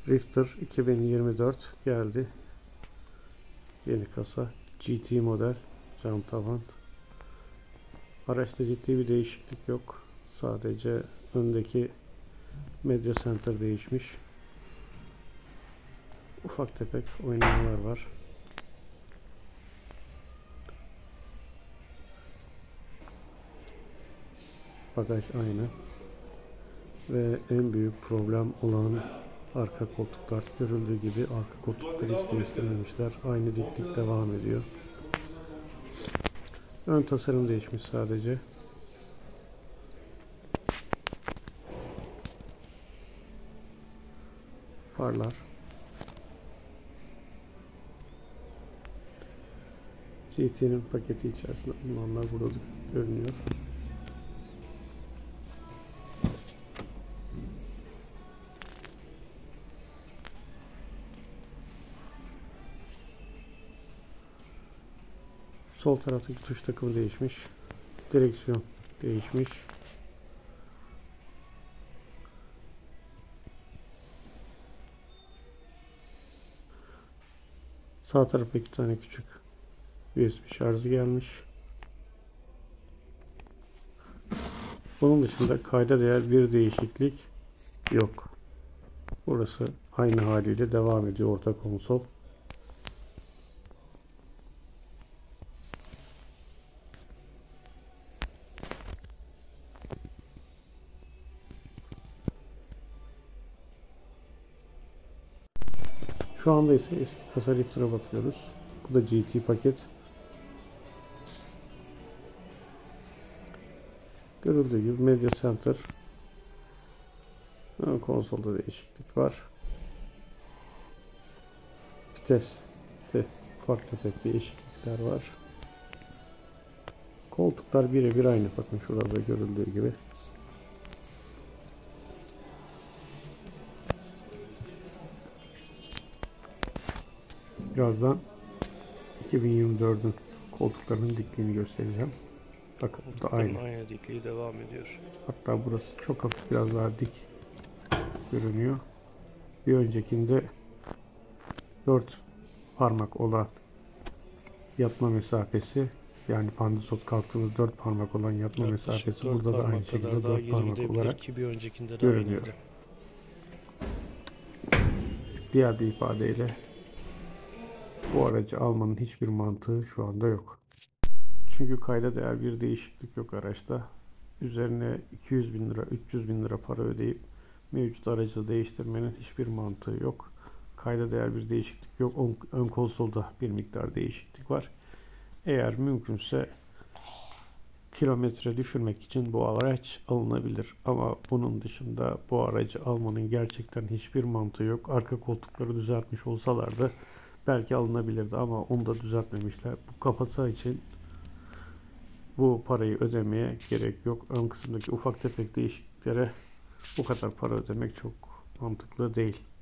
Rifter 2024 geldi. Yeni kasa. GT model. Cam tavan. Araçta ciddi bir değişiklik yok. Sadece öndeki medya center değişmiş. Ufak tefek oynamalar var. Bagaj aynı. Ve en büyük problem olan arka koltuklar. Görüldüğü gibi arka koltukları hiç değiştirmemişler. Aynı diklik devam ediyor. Ön tasarım değişmiş sadece. Farlar. GT'nin paketi içerisinde bulunanlar burada görünüyor. Sol taraftaki tuş takımı değişmiş. Direksiyon değişmiş. Sağ tarafa 2 tane küçük USB şarjı gelmiş. Bunun dışında kayda değer bir değişiklik yok. Burası aynı haliyle devam ediyor, orta konsol. Şu anda ise eski kasa Rifter'a bakıyoruz. Bu da GT paket. Görüldüğü gibi Media Center. Ön konsolda değişiklik var. Viteste ufak tefek değişiklikler var. Koltuklar birebir aynı. Bakın şurada görüldüğü gibi. Birazdan 2024'ün koltuklarının dikliğini göstereceğim. Bakın burada aynı dikliği devam ediyor. Hatta burası çok hafif biraz daha dik görünüyor. Bir öncekinde 4 parmak olan yatma mesafesi, yani pandisot kalktığımız 4 parmak olan yatma mesafesi burada da aynı şekilde 4 parmak olarak ki bir öncekinde de görünüyor. aynıydı. Diğer bir ifadeyle bu aracı almanın hiçbir mantığı şu anda yok. Çünkü kayda değer bir değişiklik yok araçta. Üzerine 200 bin lira, 300 bin lira para ödeyip mevcut aracı değiştirmenin hiçbir mantığı yok. Kayda değer bir değişiklik yok. Ön konsolda bir miktar değişiklik var. Eğer mümkünse kilometre düşürmek için bu araç alınabilir. Ama bunun dışında bu aracı almanın gerçekten hiçbir mantığı yok. Arka koltukları düzeltmiş olsalardı belki alınabilirdi ama onu da düzeltmemişler. Bu kasa için bu parayı ödemeye gerek yok. Ön kısımdaki ufak tefek değişikliklere bu kadar para ödemek çok mantıklı değil.